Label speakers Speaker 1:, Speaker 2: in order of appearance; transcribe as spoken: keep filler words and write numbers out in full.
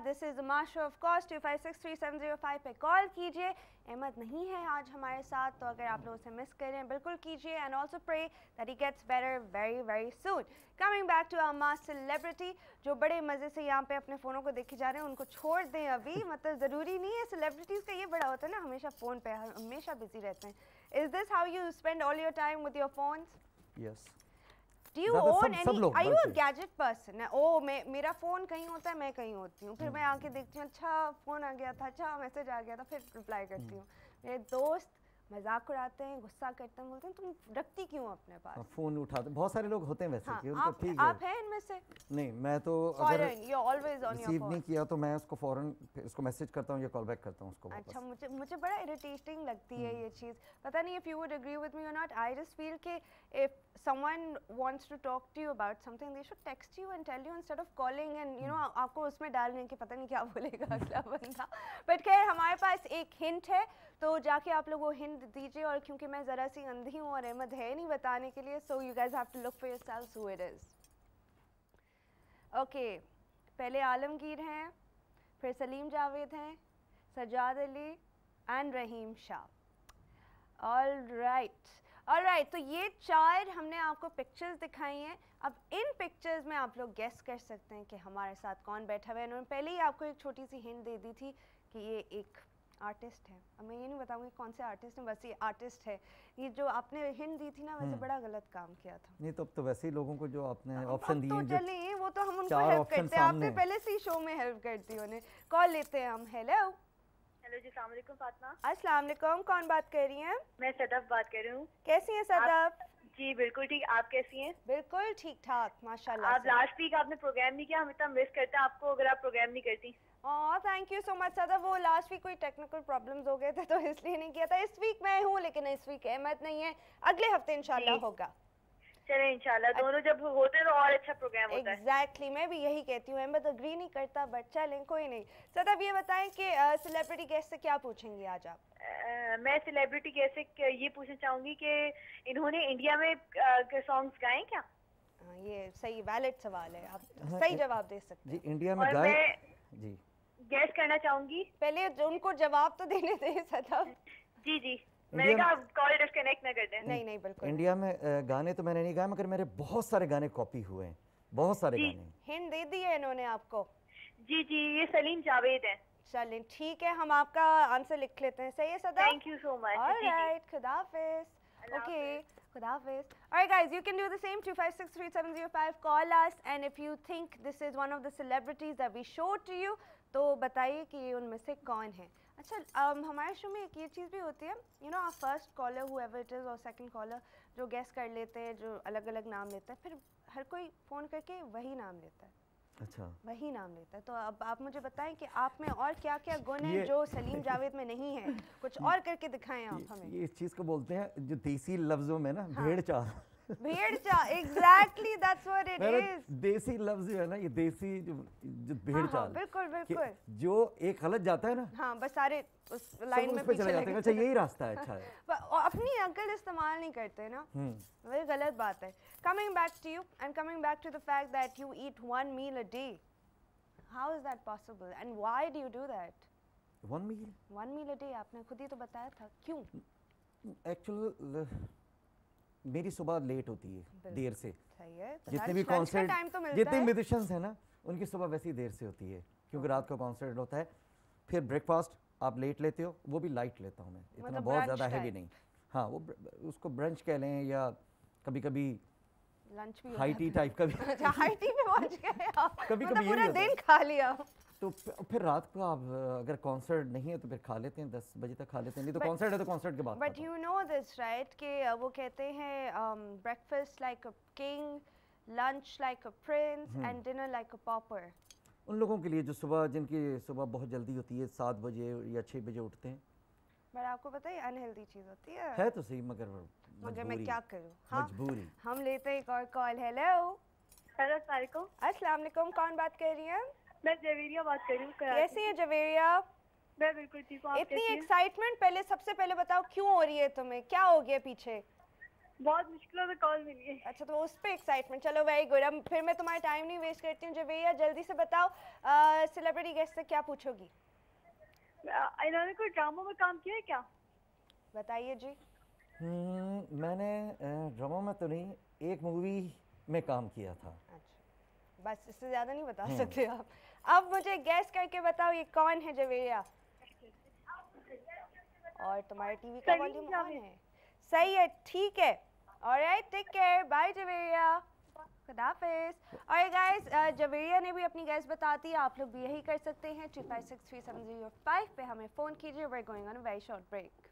Speaker 1: This is the master of course two five six three seven zero five पे call कीजिए। अहमद नहीं है आज हमारे साथ, तो अगर आप लोग उसे मिस कर रहे हैं बिल्कुल कीजिए and also pray that he gets better very very soon. Coming back to our mass celebrity जो बड़े मज़े से यहाँ पे अपने फ़ोनों को देखे जा रहे हैं, उनको छोड़ दें अभी। मतलब ज़रूरी नहीं है, सेलिब्रिटीज़ का ये बड़ा होता है ना, हमेशा फ़ोन पे हमेशा बिजी रहते हैं। Is this how you spend all your time with your phones?
Speaker 2: Yes.
Speaker 1: Do you own any? Are you a gadget person? Oh मैं मेरा फ़ोन कहीं होता है, मैं कहीं होती हूँ, फिर मैं आके देखती हूँ अच्छा फ़ोन आ गया था, अच्छा मैसेज आ गया था, फिर रिप्लाई करती हूँ। मेरे दोस्त मजाक उड़ाते हैं, गुस्सा करते हैं, बोलते हैं तुम रखती क्यों अपने पास?
Speaker 2: फ़ोन उठाते बहुत सारे लोग होते हैं वैसे
Speaker 1: हाँ,
Speaker 2: कि उनको
Speaker 1: आप,
Speaker 2: ठीक है।
Speaker 1: आप हैं इनमें से?
Speaker 2: नहीं, मैं तो अगर रिसीव नहीं किया तो मैं उसको फ़ौरन उसको मैसेज करता हूँ या कॉल बैक करता हूँ उसको वापस।
Speaker 1: अच्छा, मुझे मुझे बड़ा इरिटेटिंग लगती है ये चीज़। पता नहीं if you would agree with me or not, I just feel कि if someone wants to talk to you about something, they should text you and tell you instead of calling and you know आपको उसमें डालने की पता नहीं क्या बोलेगा अगला बंदा। बट खैर हमारे पास एक हिंट है, तो जाके आप लोग वो हिंट दीजिए। और क्योंकि मैं ज़रा सी अंधी हूँ और अहमद है नहीं बताने के लिए, so you guys have to look for yourselves who it is. Okay, पहले आलमगीर हैं, फिर सलीम जावेद हैं, Sajjad Ali and Rahim Shah. All right all right, तो ये चार हमने आपको पिक्चर्स दिखाई हैं। अब इन पिक्चर्स में आप लोग गेस कर सकते हैं कि हमारे साथ कौन बैठा हुआ है। उन्होंने पहले ही आपको एक छोटी सी हिंट दे दी थी कि ये एक आर्टिस्ट है। अब मैं ये नहीं बताऊंगी कौन से आर्टिस्ट हैं, बस ये आर्टिस्ट है। ये जो आपने हिंट दी थी ना, वैसे बड़ा गलत काम किया था।
Speaker 2: नहीं तो अब तो वैसे ही लोगों को जो आपने ऑप्शन दिए
Speaker 1: तो चलिए, वो तो हम उनको हेल्प करते हैं, आपने पहले से ही शो में हेल्प करती हो उन्हें। कॉल लेते हैं हम। हेलो
Speaker 3: हेलो जी, अस्सलाम वालेकुम फातिमा।
Speaker 1: अस्सलाम वालेकुम, कौन बात कर रही हैं?
Speaker 3: मैं सदफ बात कर रही हूँ।
Speaker 1: कैसी हैं सदफ?
Speaker 3: जी बिल्कुल ठीक, आप कैसी हैं?
Speaker 1: बिल्कुल ठीक ठाक माशाल्लाह।
Speaker 3: आप लास्ट वीक आपने प्रोग्राम नहीं किया, हम इतना मिस करते हैं आपको अगर आप प्रोग्राम नहीं करती।
Speaker 1: Oh thank you so much Sadaf. वो लास्ट वीक कोई टेक्निकल प्रॉब्लम्स हो गए थे तो इसलिए नहीं किया था। इस वीक मैं हूँ लेकिन इस वीक अहमद नहीं है, अगले हफ्ते इंशाल्लाह होगा।
Speaker 3: चले इंशाल्लाह, दोनों जब होते हैं तो और अच्छा प्रोग्राम होता है।
Speaker 1: एग्जैक्टली, मैं भी यही कहती हूँ। अहमद अग्री नहीं करता बट चलें कोई नहीं। सदफ ये बताएं कि सेलिब्रिटी गेस्ट से क्या पूछेंगी आज आप?
Speaker 3: uh, मैं सेलिब्रिटी गेस्ट से ये पूछना चाहूंगी कि इन्होंने इंडिया में सॉन्ग्स गाए क्या?
Speaker 1: आ, ये सही वैलिड सवाल है, आप हाँ, सही जवाब दे सकते हैं।
Speaker 2: जी इंडिया में गाए जी
Speaker 3: गेस करना चाहूंगी।
Speaker 1: पहले उनको जवाब तो देने दे सदफ।
Speaker 3: जी जी, मैंने कहा कॉल डिस्कनेक्ट ना कर दें।
Speaker 1: नहीं नहीं बिल्कुल।
Speaker 2: इंडिया में गाने तो मैंने नहीं गाए, मगर मेरे बहुत सारे गाने कॉपी हुए हैं, बहुत सारे गाने।
Speaker 1: हिंट दे दी है इन्होंने आपको?
Speaker 3: जी जी, ये सलीम जावेद है।
Speaker 1: चलें ठीक है, हम आपका आंसर लिख लेते हैं। सही है Sada?
Speaker 3: Thank you so much.
Speaker 1: Alright, खुदा हाफिज। ओके, खुदा हाफिज। Alright guys, you can do the same. Two five six three seven zero five call us and if you think this is one of the celebrities that we show to you, तो बताइए कि ये उनमें से कौन है। अच्छा, um, हमारे शो में एक ये चीज़ भी होती है, यू नो, आप first caller whoever it is और सेकंड कॉलर जो गेस कर लेते हैं, जो अलग अलग नाम लेते हैं, फिर हर कोई फ़ोन करके वही नाम लेता है।
Speaker 2: अच्छा,
Speaker 1: वही नाम लेता है। तो अब आप मुझे बताएं कि आप में और क्या क्या गुण हैं जो सलीम जावेद में नहीं है। कुछ और करके दिखाएं आप हमें।
Speaker 2: ये इस चीज़ को बोलते हैं जो देसी लफ्जों में ना, हाँ। भेड़ चाल।
Speaker 1: भेड़ चाल, exactly that's what it is.
Speaker 2: Desi लफ्ज जो है ना, ये देसी जो जो भेड़
Speaker 1: हाँ,
Speaker 2: चाल।
Speaker 1: हाँ, बिल्कुल बिल्कुल।
Speaker 2: जो एक गलत जाता है ना,
Speaker 1: हाँ, बस सारे उस लाइन में
Speaker 2: पीछे चले जाते हैं। अच्छा यही रास्ता है, अच्छा है।
Speaker 1: अपनी अकल इस्तेमाल नहीं करते ना, वही गलत बात है। Coming back to you and coming back to the fact that you eat one meal a day, how is that possible and why do you do that?
Speaker 2: One meal
Speaker 1: one meal a day आपने खुद ही तो बताया था, क्यों?
Speaker 2: Actually मेरी सुबह late होती है, देर से।
Speaker 1: सही है,
Speaker 2: जितने भी कॉन्सर्ट, जितने म्यूजिशियंस हैं ना, उनकी सुबह वैसी देर से होती है क्योंकि रात को कॉन्सर्ट होता है। फिर ब्रेकफास्ट आप लेट लेते हो, वो भी लाइट लेता हूँ मैं, इतना मतलब बहुत ज़्यादा हैवी नहीं। हाँ, वो उसको ब्रंच कह लें या कभी कभी
Speaker 1: लंच भी,
Speaker 2: हाई टी टाइप का भी।
Speaker 1: अच्छा, हाई टी में पहुंच गए आप,
Speaker 2: कभी
Speaker 1: मतलब
Speaker 2: कभी
Speaker 1: पूरा दिन खा लिया।
Speaker 2: तो फिर रात को आप अगर कॉन्सर्ट नहीं है तो फिर खा लेते हैं, दस बजे तक खा लेते हैं, नहीं तो कॉन्सर्ट है तो कॉन्सर्ट के बाद।
Speaker 1: But you know this right कि वो कहते हैं breakfast like a king, lunch like a prince and dinner like a pauper.
Speaker 2: उन लोगों के लिए जो सुबह, जिनकी सुबह बहुत जल्दी होती है, सात बजे या छः बजे उठते हैं।
Speaker 1: पर आपको पता है अनहेल्दी चीज़ होती है।
Speaker 2: है तो सही, मगर
Speaker 1: मगर मैं क्या करूँ, हाँ?
Speaker 2: मजबूरी।
Speaker 1: हम लेते हैं एक और कॉल। हेलो
Speaker 3: हेलो अस्सलाम
Speaker 1: वालेकुम, कौन बात कर रही हैं?
Speaker 3: मैं जवेरिया बात कर रही हूँ।
Speaker 1: कैसी है जवेरिया?
Speaker 3: मैं बिल्कुल ठीक हूँ।
Speaker 1: इतनी एक्साइटमेंट, पहले सबसे पहले बताओ क्यों हो रही है तुम्हें, क्या हो गया पीछे?
Speaker 3: बहुत मुश्किलों से कॉल मिली है।
Speaker 1: अच्छा, तो उस पे एक्साइटमेंट, चलो वेरी गुड। अब फिर मैं तुम्हारा टाइम नहीं वेस्ट करती हूँ। जवेरिया जल्दी से बताओ, सेलिब्रिटी गेस्ट से क्या पूछोगी?
Speaker 3: इन्होंने कोई ड्रामा में काम किया है क्या?
Speaker 1: बताइए जी।
Speaker 2: हम्म, मैंने ड्रामा में तो नहीं, एक मूवी में काम किया था।
Speaker 1: अच्छा, बस इससे ज़्यादा नहीं बता सकते आप। अब मुझे गैस करके बताओ ये कौन है जवेरिया? और तुम्हारे टीवी का वॉल्यूम ऑन है? सही है, ठीक है। Alright, take care, bye Javeria, खुदा हाफिज़। और गाइस, जवेरिया ने भी अपनी गैस बताती है, आप लोग भी यही कर सकते हैं। Two five six three seven zero five पे हमें फ़ोन कीजिए। We are going on a very short break.